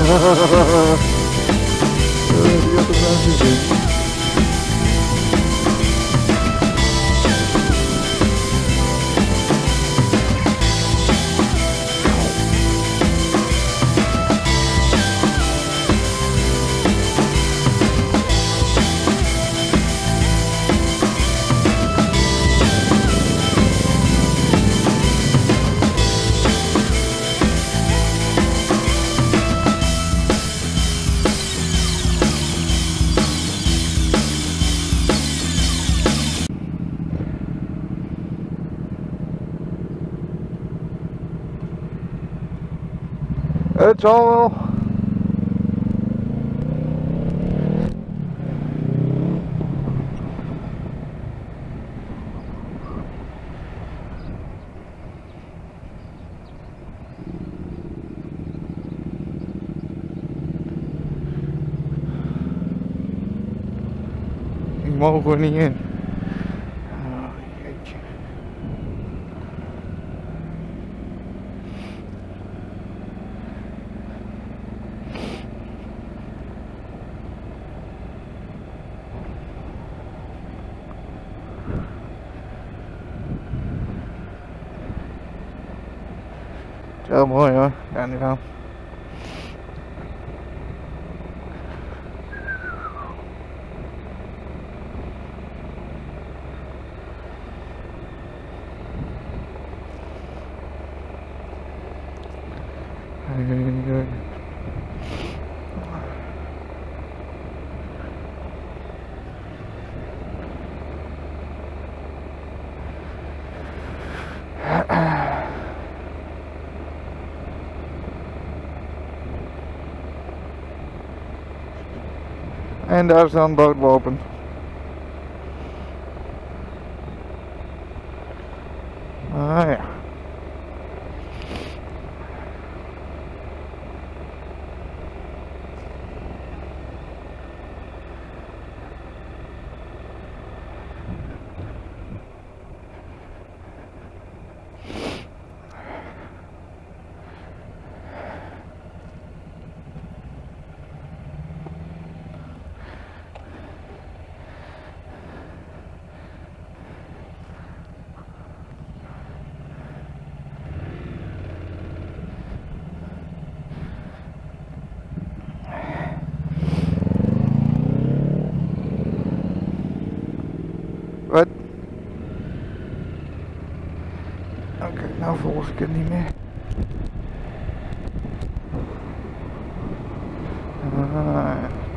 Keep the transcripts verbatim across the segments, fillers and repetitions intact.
Die had er nou zin. Het zal wel. Hier mogen we niet in. Oh, jeetje. Heel mooi hoor, ja nu gaan. En daar is dan doodlopend. Ah ja. Wat? Oké, okay, nou volg ik het niet meer. Ah.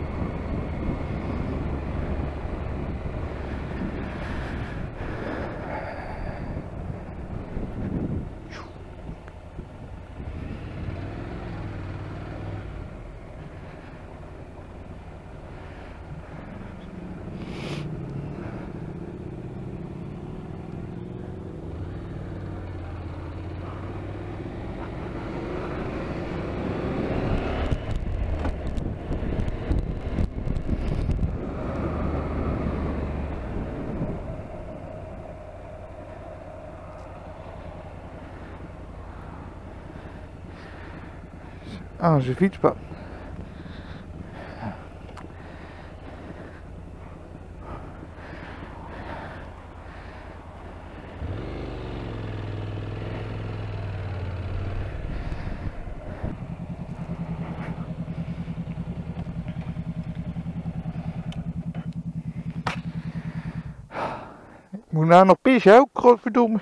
Ah, zijn fietspad. Ik moet nou nog pissen ook, godverdomme.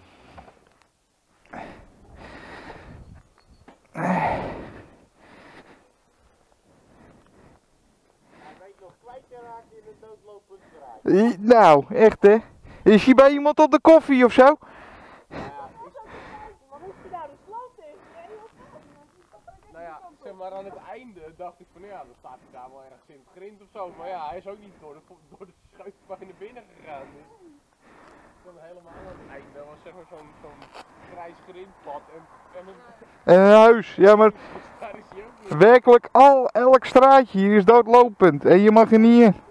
Nou, echt hè? Is hij bij iemand op de koffie of zo? Ja, maar moest je daar de sloot tegen? Nou ja, zeg maar aan het einde dacht ik van ja, dan staat hij daar wel ergens in het grind of zo. Maar ja, hij is ook niet door de, door de schuifpijn naar binnen gegaan. Dus dan helemaal aan het einde was zeg maar zo'n zo'n grijs grindpad en, en een... En een huis, ja maar daar is hij ook niet. Werkelijk al, elk straatje hier is doodlopend en je mag er niet in.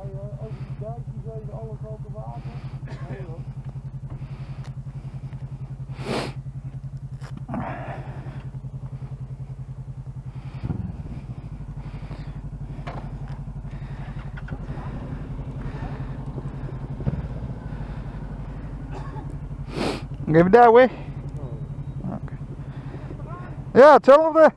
hoor, over die dijkjes heen, alle kanten water. Nee hoor. Even that way. Okay. Ja, hetzelfde.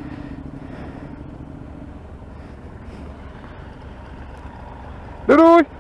Doei doei!